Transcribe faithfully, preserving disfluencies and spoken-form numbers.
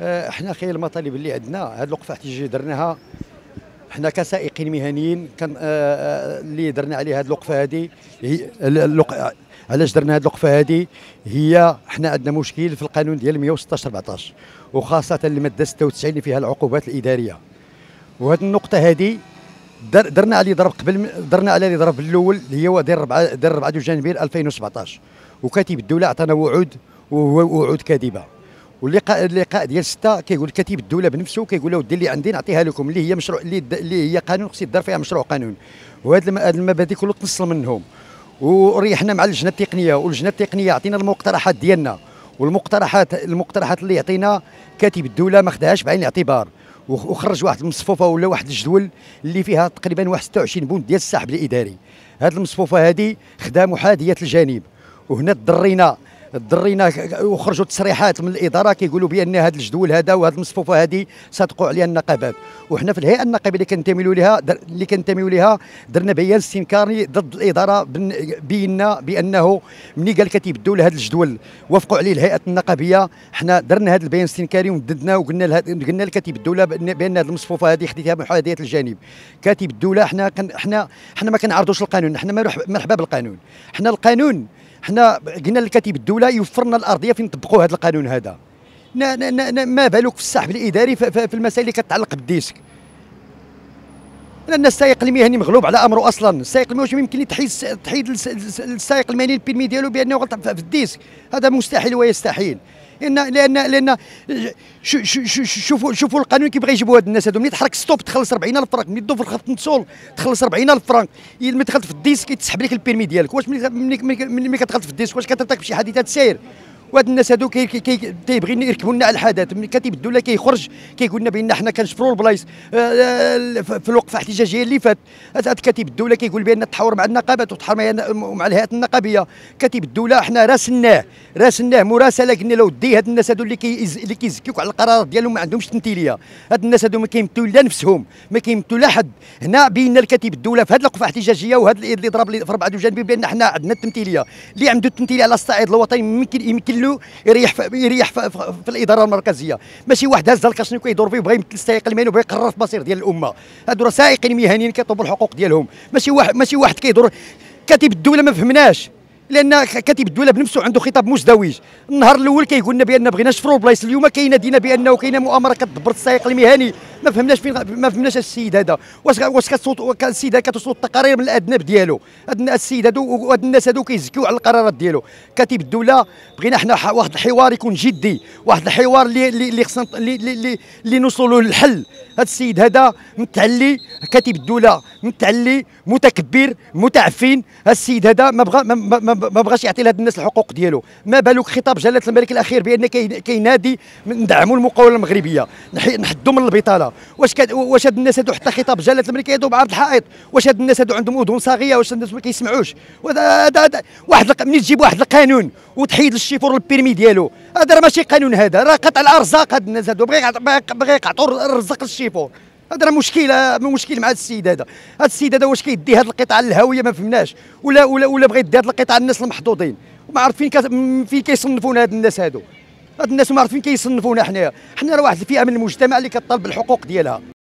آه، احنا خير المطالب اللي عندنا هذه الوقفه احتجاجيه درناها حنا كسائقين مهنيين كان آه، آه، اللي درنا عليه هذه الوقفه هذه هي الوق- علاش درنا هذه الوقفه هذه هي حنا عندنا مشكل في القانون ديال مئة وستة عشر أربعطاش، وخاصه الماده ستة وتسعين اللي فيها العقوبات الاداريه. وهذه النقطه هذه در درنا عليه ضرب قبل درنا عليه ضرب الاول اللي هو ديال أربعة ديال أربعة جانفير ألفين وسبعطاش، وكاتب الدوله عطانا وعود وهو وعود كاذبه. واللقاء اللقاء ديال ستة كيقول كاتب الدوله بنفسه كيقول له ودي اللي عندي نعطيها لكم اللي هي مشروع اللي, اللي هي قانون خص يدار فيها مشروع قانون، وهذه المبادئ كله تنصل منهم. وريحنا مع اللجنه التقنيه، واللجنه التقنيه عطينا المقترحات ديالنا، والمقترحات المقترحات اللي يعطينا كاتب الدوله ما خداهاش بعين الاعتبار، وخرج واحد المصفوفه ولا واحد الجدول اللي فيها تقريبا واحد ستة وعشرين بوند ديال السحب الاداري. هذه المصفوفه هذه خدا محاذيه الجانب، وهنا تضرينا تضرينا وخرجوا تصريحات من الاداره كيقولوا بان هذا الجدول هذا وهذه المصفوفه هذه صادقوا عليها النقابات. وحنا في الهيئه النقابيه اللي كنتميلوا لها اللي كنتميلوا لها درنا بيان استنكاري ضد الاداره، بينا بانه ملي قال كاتب الدوله هذا الجدول وافقوا عليه الهيئه النقابيه، حنا درنا هذا البيان الاستنكاري ومددنا وقلنا قلنا لكاتب الدوله بان هذه المصفوفه هذه خديتها محاذيه الجانب. كاتب الدوله حنا كن حنا حنا ما كنعارضوش القانون، حنا مرحبا بالقانون. حنا القانون حنا قلنا لكاتب الدوله يوفرنا الارضيه فين نطبقوا هذا القانون هذا. نا نا نا ما بالك في السحب الاداري في المسائل اللي كتعلق بالديسك، لان السائق المهني مغلوب على امره اصلا. السائق المهني يمكن تحيد تحيد السائق المهني البيرمي ديالو بانه غلط في الديسك، هذا مستحيل ويستحيل. لان لان لان شوفوا شوفوا القانون كيبغي يجيبوا هاد الناس هادو. ملي تحرك ستوب تخلص أربعين ألف فرانك، ملي تدور في الخط نتسول تخلص أربعين ألف فرانك، ملي دخلت في الديسك كيتسحب لك البيرمي ديالك. واش ملي ملي ملي كتدخل في الديسك واش كترتكب شي حادثه سير؟ وهاد الناس هادو كي كي تيبغيو يركبوا لنا على الحدث. ملي كاتب الدوله كيخرج كيقول لنا بان حنا كنشفروا البلايص في الوقفه الاحتجاجيه اللي فات. هاد كاتب الدوله كيقول بان التحاور مع النقابات والتحاور مع الهيئات النقابيه. كاتب الدوله حنا راسلناه راسلناه مراسله، قلنا له ودي هاد الناس هادو اللي كي اللي كيزكيوك على القرارات ديالهم ما عندهمش تمثيليه. هاد الناس هادو ما كيمثلوا لا نفسهم ما كيمثلوا لا حد. هنا بينا لكاتب الدوله في هاد الوقفه الاحتجاجيه وهذا اللي ضرب لي في أربعة جانب بان حنا عندنا التمثيليه. اللي عنده التمثيليه على الصعيد الوطني يمكن يمكن له يريح في يريح في, في, في الاداره المركزيه، ماشي واحد هز الكاشني كيدور فيه وبغى يمثل السائق المهني وبغى يقرر في مصير ديال الامه. هادو راه سائقين مهنيين كيطلبوا الحقوق ديالهم، ماشي واحد ماشي واحد كيدور. كاتب الدوله ما فهمناش، لان كاتب الدوله بنفسه عنده خطاب مزدوج. النهار الاول كيقول لنا بان بغينا نشفروا البلايص، اليوم كينادينا بانه كاينه مؤامره كتدبر السائق المهني. ما فهمناش فين ما فهمناش السيد هذا. واش واش كتصوت السيد هذا كتصوت التقارير من الادناب ديالو. هاد السيد هادو وهاد الناس هادو كيزكيو على القرارات ديالو. كاتب الدوله بغينا حنا واحد الحوار يكون جدي، واحد الحوار اللي اللي خصنا اللي اللي, اللي نوصلوا للحل. هاد السيد هذا متعلي، كاتب الدوله متعلي متكبر متعفن. هاد السيد هذا ما بغى ما, ما, ما بغاش يعطي لهاد الناس الحقوق ديالو. ما بالك خطاب جلاله الملك الاخير بان كينادي ندعموا المقاومه المغربيه نحدوا من البطاله. واش واش هاد الناس هادو حتى خطاب جلاله الملك يدوب بعرض الحائط؟ واش هاد الناس هادو عندهم اذن صاغيه؟ واش الناس ما كيسمعوش؟ هذا واحد ملي تجيب واحد القانون وتحيد للشيفور البيرمي ديالو، هذا راه ماشي قانون، هذا راه قطع الارزاق. هاد الناس هادو بغا بغا يقطعوا الرزق للشيفور. هذا راه مشكل مشكل مع هذا السيد هذا. هذا السيد هذا واش كيدي هذه القطعه للهويه ما فهمناش، ولا ولا ولا بغى يدي هذه القطعه للناس المحظوظين. وما عرف فين فين كيصنفونا هاد الناس هادو. هاد الناس ما عرف فين كيصنفونا حنايا. حنا راه واحد الفئه من المجتمع اللي كطالب بالحقوق ديالها.